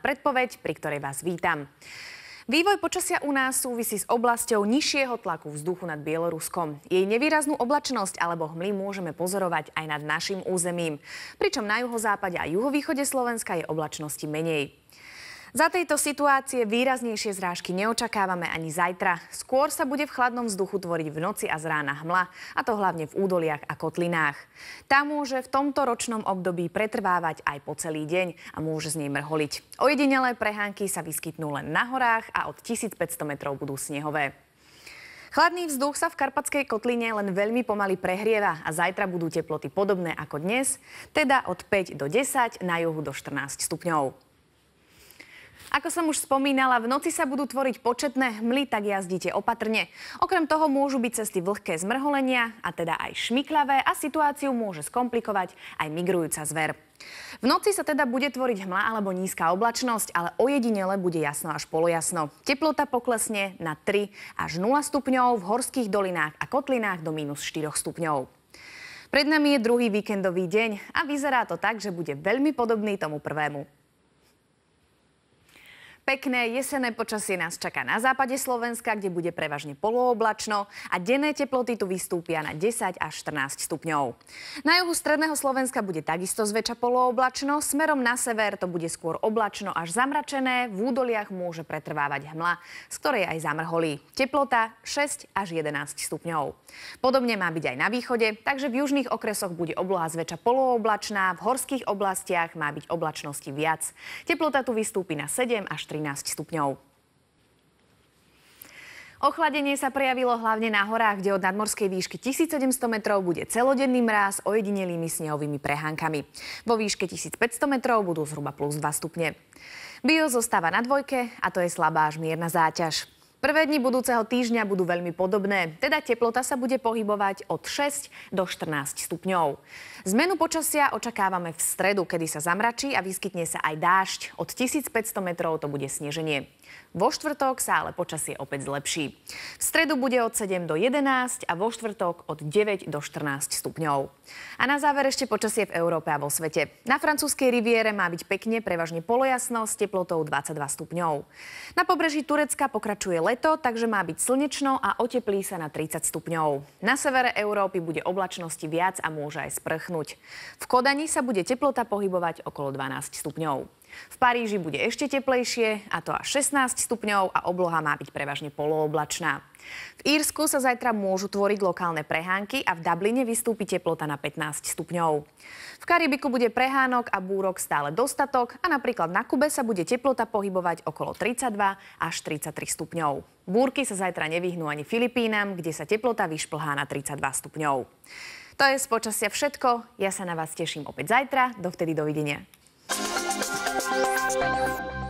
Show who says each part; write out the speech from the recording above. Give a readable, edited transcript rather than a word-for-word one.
Speaker 1: predpoveď, pri ktorej vás vítam. Vývoj počasia u nás súvisí s oblasťou nižšieho tlaku vzduchu nad Bieloruskom. Jej nevýraznú oblačnosť alebo hmly môžeme pozorovať aj nad našim územím. Pričom na juhozápade a juhovýchode Slovenska je oblačnosti menej. Za tejto situácie výraznejšie zrážky neočakávame ani zajtra. Skôr sa bude v chladnom vzduchu tvoriť v noci a z rána hmla, a to hlavne v údoliach a kotlinách. Tá môže v tomto ročnom období pretrvávať aj po celý deň a môže z nej mrholiť. Ojedinelé prehánky sa vyskytnú len na horách a od 1500 metrov budú snehové. Chladný vzduch sa v Karpatskej kotline len veľmi pomaly prehrieva a zajtra budú teploty podobné ako dnes, teda od 5 do 10, na juhu do 14 stupňov. Ako som už spomínala, v noci sa budú tvoriť početné hmly, tak jazdite opatrne. Okrem toho môžu byť cesty vlhké zmrholenia, a teda aj šmiklavé, a situáciu môže skomplikovať aj migrujúca zver. V noci sa teda bude tvoriť hmla alebo nízka oblačnosť, ale ojedinele bude jasno až polojasno. Teplota poklesne na 3 až 0 stupňov, v horských dolinách a kotlinách do -4 stupňov. Pred nami je druhý víkendový deň a vyzerá to tak, že bude veľmi podobný tomu prvému. Pekné jesenné počasie nás čaká na západe Slovenska, kde bude prevažne polooblačno a denné teploty tu vystúpia na 10 až 14 stupňov. Na juhu stredného Slovenska bude takisto zväčša polooblačno, smerom na sever to bude skôr oblačno až zamračené, v údoliach môže pretrvávať hmla, z ktorej aj zamrholí. Teplota 6 až 11 stupňov. Podobne má byť aj na východe, takže v južných okresoch bude obloha zväčša polooblačná, v horských oblastiach má byť oblačnosti viac. Teplota tu vystúpi na 7 až 13 stupňov. Ochladenie sa prejavilo hlavne na horách, kde od nadmorskej výšky 1700 metrov bude celodenný mráz ojedinelými snehovými prehánkami. Vo výške 1500 metrov budú zhruba +2 stupne. Bio zostáva na dvojke a to je slabá až mierna záťaž. Prvé dni budúceho týždňa budú veľmi podobné, teda teplota sa bude pohybovať od 6 do 14 stupňov. Zmenu počasia očakávame v stredu, kedy sa zamračí a vyskytne sa aj dážď. Od 1500 metrov to bude sneženie. Vo štvrtok sa ale počasie opäť zlepší. V stredu bude od 7 do 11 a vo štvrtok od 9 do 14 stupňov. A na záver ešte počasie v Európe a vo svete. Na francúzskej riviére má byť pekne, prevažne polojasno s teplotou 22 stupňov. Na pobreží Turecka pokračuje leto, takže má byť slnečno a oteplí sa na 30 stupňov. Na severe Európy bude oblačnosti viac a môže aj sprchnúť. V Kodani sa bude teplota pohybovať okolo 12 stupňov. V Paríži bude ešte teplejšie, a to až 16 stupňov, a obloha má byť prevažne polooblačná. V Írsku sa zajtra môžu tvoriť lokálne prehánky a v Dubline vystúpi teplota na 15 stupňov. V Karibiku bude prehánok a búrok stále dostatok a napríklad na Kube sa bude teplota pohybovať okolo 32 až 33 stupňov. Búrky sa zajtra nevyhnú ani Filipínam, kde sa teplota vyšplhá na 32 stupňov. To je z počasia všetko. Ja sa na vás teším opäť zajtra. Dovtedy dovidenia.